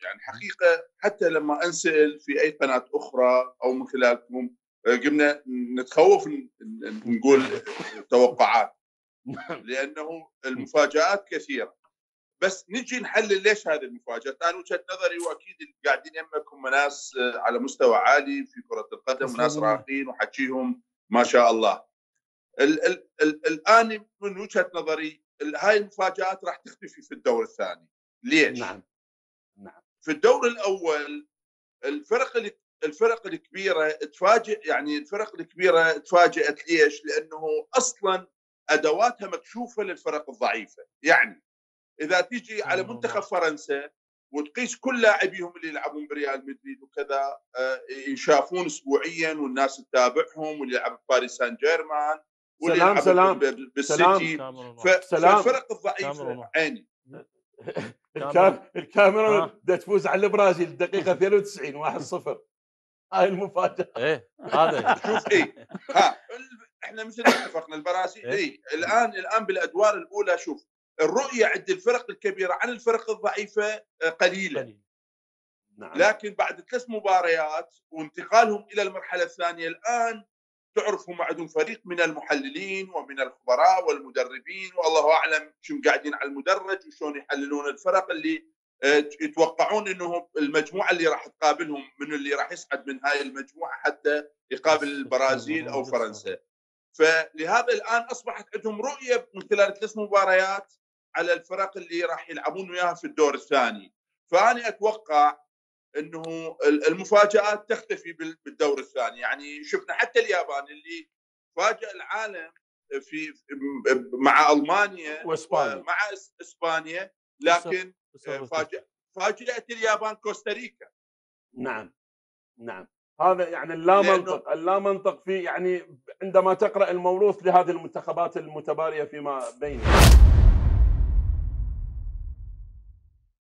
يعني حقيقة حتى لما أنسأل في أي قناة أخرى أو من خلالكم قمنا نتخوّف نقول توقعات، لأنه المفاجآت كثيرة. بس نجي نحلل ليش هذه المفاجآت. أنا وجهة نظري، وأكيد اللي قاعدين يمكم ناس على مستوى عالي في كرة القدم وناس راقين وحكيهم ما شاء الله. الآن من وجهة نظري هاي المفاجآت راح تختفي في الدور الثاني. ليش؟ نعم. في الدور الأول الفرق الكبيرة تفاجئ، يعني الفرق الكبيرة تفاجأت ليش؟ لأنه أصلًا أدواتها مكشوفة للفرق الضعيفة. يعني إذا تيجي على منتخب فرنسا وتقيس كل لاعبيهم اللي يلعبون بريال مدريد وكذا، ينشافون أسبوعيًا والناس تتابعهم، واللي يلعب بباريس سان جيرمان واللي يلعب بالسيتي. فالفرق الضعيفة عيني الكاميرون بدها تفوز على البرازيل الدقيقة 92 1-0. هاي المفاجأة. ايه هذا شوف احنا مثل ما اتفقنا البرازيل الان بالادوار الاولى. شوف الرؤية عند الفرق الكبيرة عن الفرق الضعيفة قليلة. نعم. لكن بعد 3 مباريات وانتقالهم إلى المرحلة الثانية الآن تعرف هم عندهم فريق من المحللين ومن الخبراء والمدربين، والله أعلم شو قاعدين على المدرج وشون يحللون الفرق اللي يتوقعون أنه المجموعة اللي راح تقابلهم من اللي راح يصعد من هاي المجموعة حتى يقابل البرازيل أو فرنسا. فلهذا الآن أصبحت عندهم رؤية من خلال 3 مباريات على الفرق اللي راح يلعبون وياها في الدور الثاني. فأنا أتوقع أنه المفاجآت تختفي بالدور الثاني. يعني شفنا حتى اليابان اللي فاجأ العالم مع ألمانيا ومع إسبانيا، لكن فاجأت اليابان كوستاريكا. نعم. هذا يعني اللا منطق فيه، يعني عندما تقرأ الموروث لهذه المنتخبات المتبارية فيما بينها.